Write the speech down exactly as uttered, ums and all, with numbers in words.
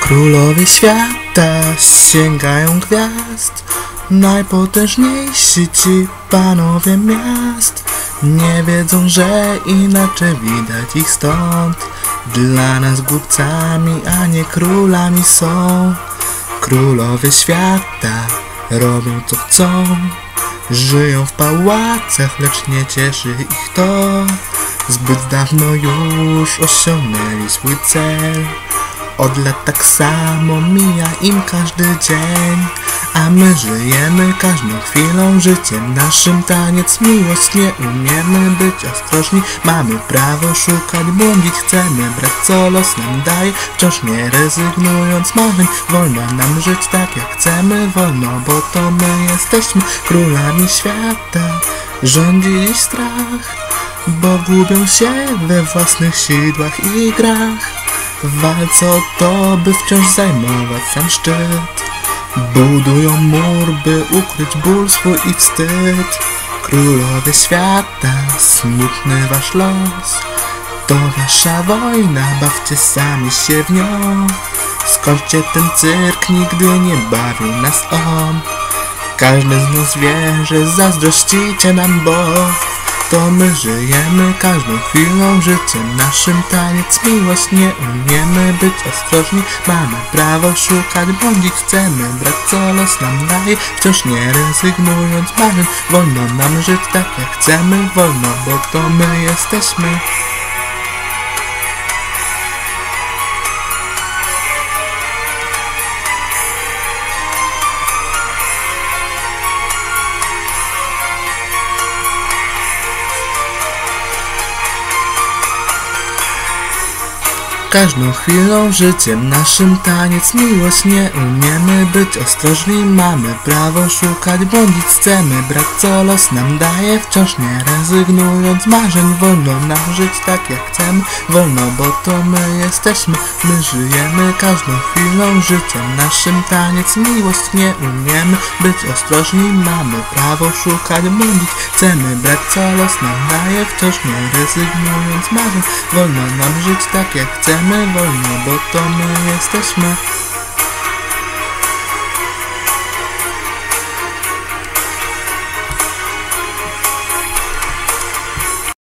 Królowie świata sięgają gwiazd, najpotężniejsi ci panowie miast. Nie wiedzą, że inaczej widać ich stąd. Dla nas głupcami, a nie królami są. Królowie świata robią co chcą. Żyją w pałacach, lecz nie cieszy ich to. Zbyt dawno już osiągnęli swój cel. Od lat tak samo mija im każdy dzień, a my żyjemy każdą chwilą życiem naszym. Taniec miłość, nie umiemy być ostrożni. Mamy prawo szukać, błądzić chcemy, brać co los nam daje, wciąż nie rezygnując marzeń. Wolno nam żyć tak jak chcemy, wolno, bo to my jesteśmy królami świata. Rządzi dziś strach, bo gubią się we własnych sidłach i grach. W walce o to, by wciąż zajmować sam szczyt. Budują mur, by ukryć ból swój i wstyd. Królowie świata, smutny wasz los. To wasza wojna, bawcie sami się w nią. Skończcie ten cyrk, nigdy nie bawił nas on. Każdy z nas wie, że zazdrościcie nam, bo to my żyjemy każdą chwilą życiem naszym. Taniec miłość, nie umiemy być ostrożni. Mamy prawo szukać, błądzić chcemy, brać co los nam daje, wciąż nie rezygnując marzeń. Wolno nam żyć tak jak chcemy, wolno, bo to my jesteśmy. Każdą chwilą życiem naszym. Taniec miłość, nie umiemy być ostrożni. Mamy prawo szukać, błądzić chcemy, brać co los nam daje, wciąż nie rezygnując marzeń. Wolno nam żyć tak jak chcemy, wolno, bo to my jesteśmy. My żyjemy każdą chwilą życiem naszym. Taniec miłość, nie umiemy być ostrożni. Mamy prawo szukać, błądzić chcemy, brać co los nam daje, wciąż nie rezygnując marzeń. Wolno nam żyć tak jak chcemy, wolno, bo to my jesteśmy.